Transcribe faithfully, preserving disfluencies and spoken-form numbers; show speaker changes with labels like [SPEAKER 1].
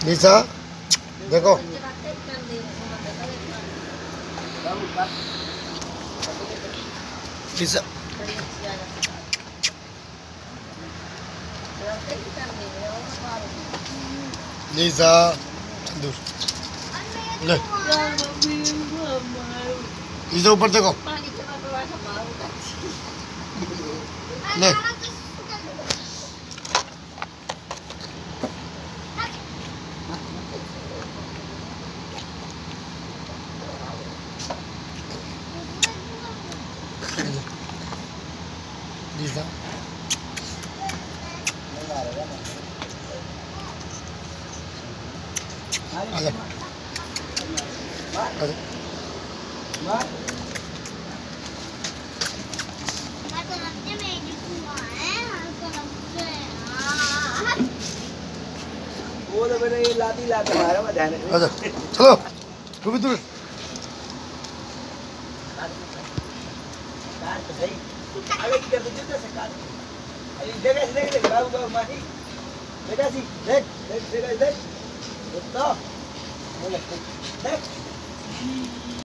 [SPEAKER 1] निशा देखो निशा निशा दूर ले निशा ऊपर देखो ले निशा आजा आजा
[SPEAKER 2] वो तो मैंने ये लाती लाते मारा मैं ध्यान
[SPEAKER 1] आजा चलो तू भी दूर
[SPEAKER 2] काट तो सही आगे की कर दे से काट अरे जगह से देख ले बाबू बाबू माही बेटा सी देख देख देख देख तो बोले देख